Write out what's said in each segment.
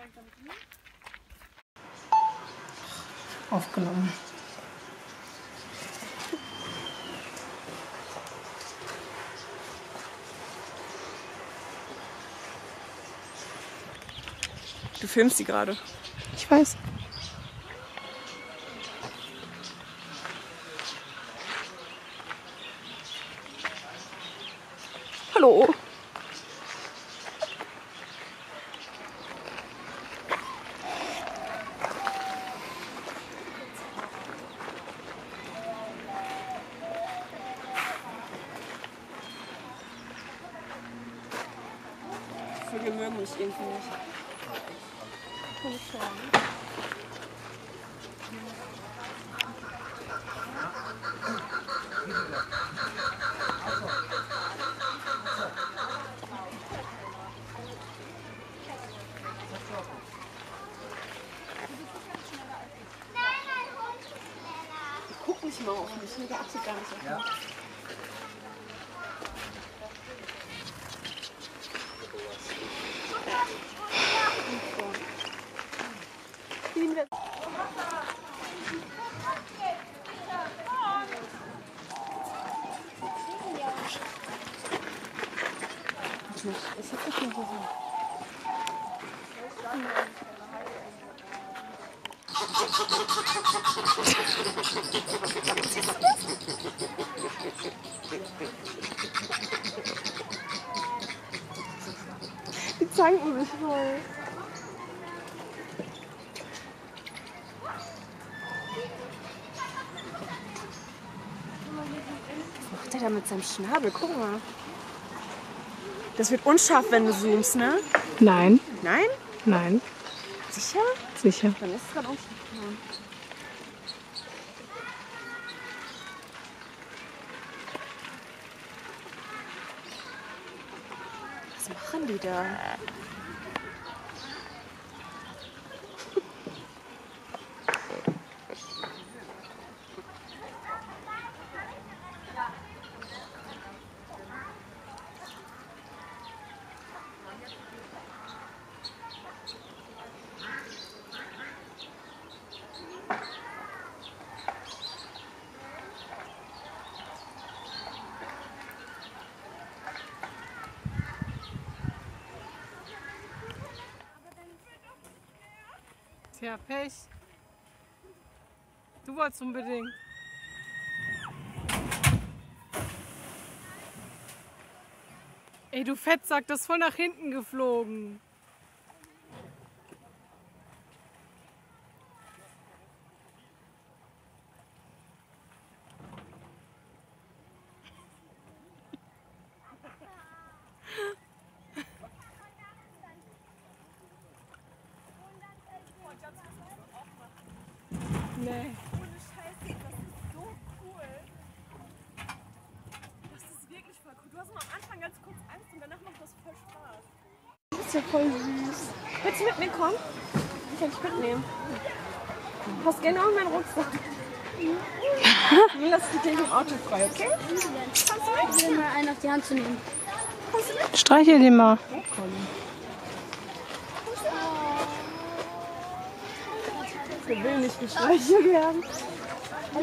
Aufgenommen. Du filmst sie gerade. Ich weiß. Hallo. Vögel mögen mich irgendwie nicht. Guck nicht mal auf mich, der achtet gar nicht auf mich. Ich hab nicht mehr so. Die zanken sich voll. Was macht der da mit seinem Schnabel? Guck mal. Das wird unscharf, wenn du zoomst, ne? Nein. Nein? Nein. Sicher? Sicher. Dann ist es gerade unscharf. Ja. Was machen die da? Tja, Pech. Du wolltest unbedingt. Ey, du Fettsack, das ist voll nach hinten geflogen. Nee. Ohne Scheiße, das ist so cool. Das ist wirklich voll cool. Du hast nur am Anfang ganz kurz Angst und danach macht das voll Spaß. Das ist ja voll süß. Willst du mit mir kommen? Ich kann dich mitnehmen. Du hast genau in meinen Rucksack. Lass dich gleich im Auto frei, okay? Kannst du mir mal einen auf die Hand zu nehmen? Streichel den mal. Der will nicht gestreichelt werden. Oh,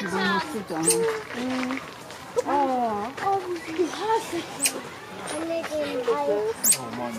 wie hast du Oh Mann,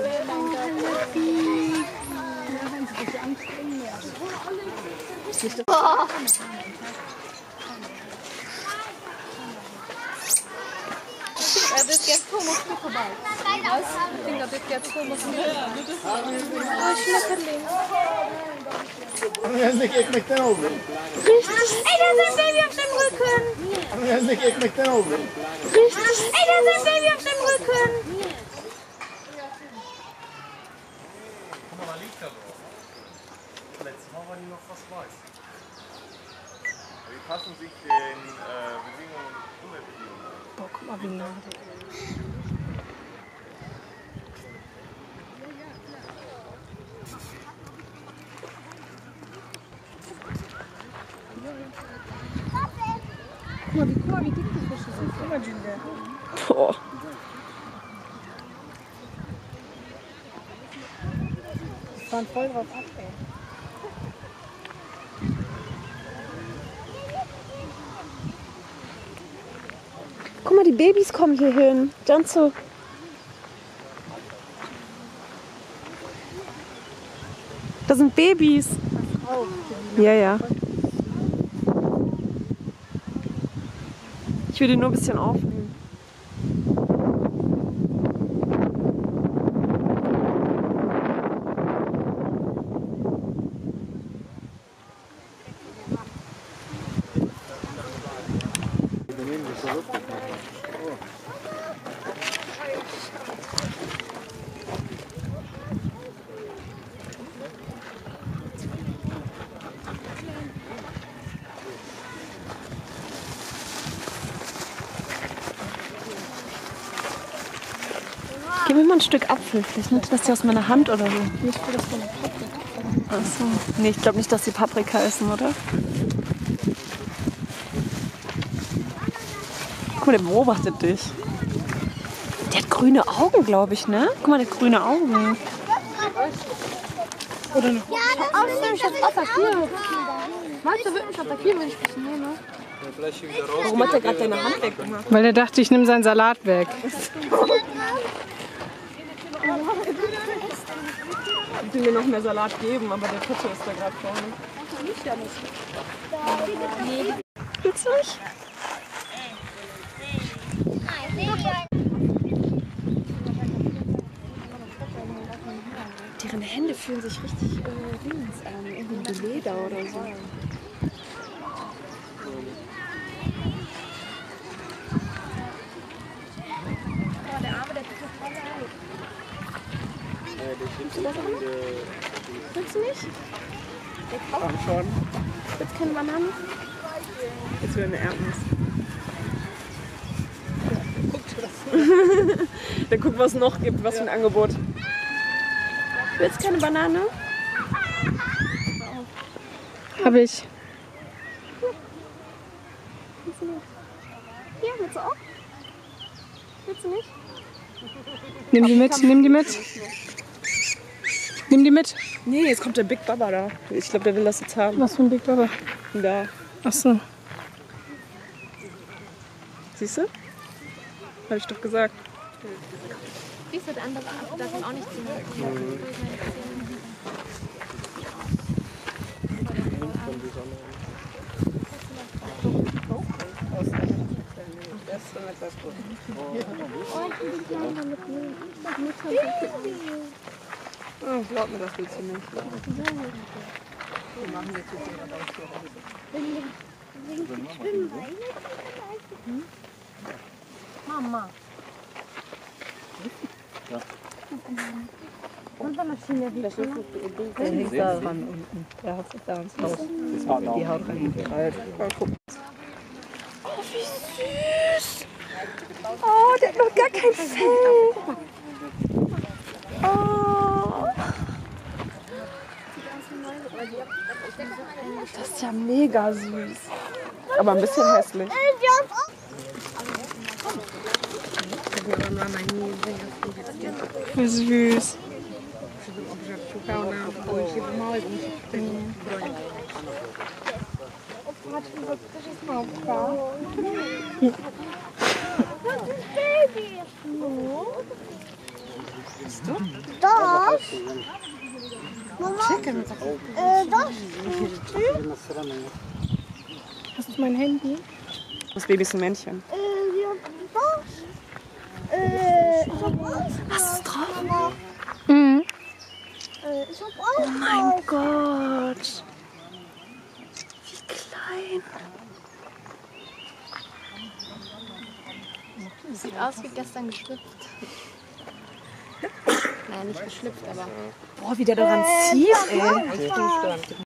dit get Thomas nog voorbij. Ik denk dat dit get Thomas niet voorbij. Schmetterling. Ik met ten over. Richtig. Ey, da ist ein Baby auf dem Rücken. Ik met ten over. Richtig. Ey, da ist ein Baby auf dem Rücken. Guck mal, da liegt er drauf. Letztes Mal war die noch fast weiß. Wie passen sich den Bedingungen und Umweltbedingungen an? Boah, guck mal, wie nah. Guck mal, wie dick die Fische sind. Guck mal, Jülide. Boah. fahren voll drauf ab, ey. Guck mal, die Babys kommen hier hin. Janzo. Da sind Babys. Ja, ja. Ich will die nur ein bisschen aufnehmen. Gib mir mal ein Stück Apfel, vielleicht nimmt das die aus meiner Hand oder so. Nicht für das von der Paprika. Achso. Nee, ich glaube nicht, dass sie Paprika essen, oder? Guck mal, der beobachtet dich. Der hat grüne Augen, glaube ich, ne? Guck mal, der hat grüne Augen. Oder noch. Außerdem, ich hab's attackiert. Meinst du, wird mich attackieren, wenn ich das nehme? Warum hat der gerade deine Hand weggemacht? Weil er dachte, ich nehme seinen Salat weg. Ich will mir noch mehr Salat geben, aber der Kutscher ist da gerade vorne. Willst du nicht? Deren Hände fühlen sich richtig Dings an, irgendwie wie Leder oder so. Willst du nicht? Ach schon. Jetzt keine Bananen? Jetzt wäre eine Erdnuss. Der guckt, was es noch gibt, was für ein Angebot. Willst du keine Banane? Habe ich. Willst du nicht? Hier, willst du auch? Willst du nicht? Nimm die mit, nimm die mit. Nimm die mit. Nee, jetzt kommt der Big Baba da. Ich glaube, der will das jetzt haben. Was für ein Big Baba? Da. Ach so. Siehst du? Habe ich doch gesagt. Siehst du, der andere davon auch nicht ziehen. Oh, glaub mir, das willst du nicht. Mama. Der hängt da dran unten. Der hat sich da ins Haus. Die Haut reingekrallt. Oh, wie süß! Oh, der hat noch gar kein Fell. Oh. Das ist ja mega süß. Aber ein bisschen hässlich. Wie süß. Das? Chicken. Das? Das ist mein Handy. Das Baby ist ein Männchen. Das? Ich hab auch. Hast du es drauf? Mhm. Ich hab auch. Oh mein Gott. Wie klein. Sieht aus wie gestern geschlüpft. Naja, nicht geschlüpft, aber. Boah, wie der daran zieht, ey.